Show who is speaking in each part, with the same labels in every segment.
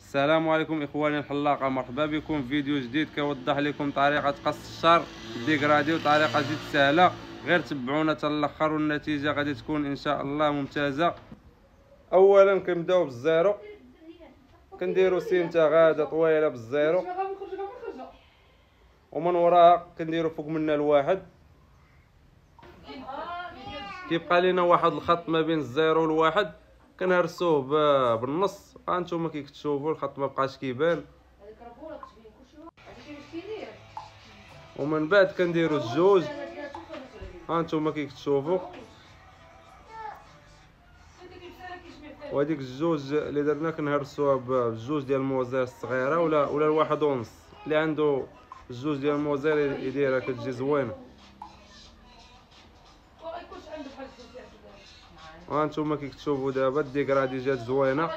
Speaker 1: السلام عليكم اخواني الحلاقه، مرحبا بكم في فيديو جديد كيوضح لكم طريقه قص الشعر ديكرادي وطريقه جد سهله. غير تبعونا حتى الاخر والنتيجه غادي تكون ان شاء الله ممتازه. اولا كنبداو بالزيرو، كنديرو سيمته غاده طويله بالزيرو، ومن وراها كنديرو فوق منها الواحد. كيبقى لينا واحد الخط ما بين الزيرو والواحد كنهرسوه بالنص. هانتوما كي كتشوفوا الخط ما بقاش كيبان، ومن بعد كنديروا الجوج. هانتوما كي كتشوفوا، وهذيك الجوج اللي درنا كنهرسوها بجوج ديال الموزير الصغيره ولا الواحد ونص. اللي عنده الجوج ديال الموزير يديرها كتجي زوينه. وهانتوما كي كتشوفوا دابا الديكرادي جات زوينه،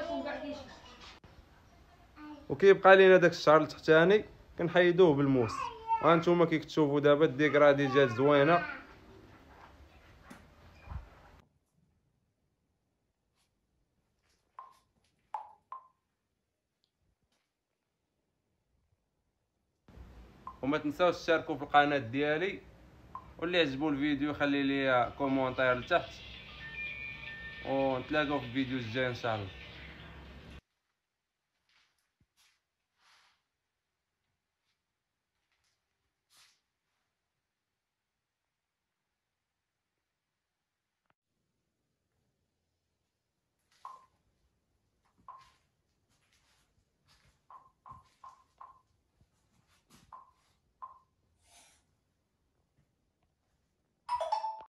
Speaker 1: وكيبقى لينا داك الشعر التحتاني كنحيدوه بالموس. وهانتوما كي كتشوفوا دابا الديكرادي جات زوينه. وما تنساوش تشاركوا في القناه ديالي، واللي عجبو الفيديو خلي لي كومونتير لتحت، ونتلاقاو في الفيديو الجاي ان شاء الله.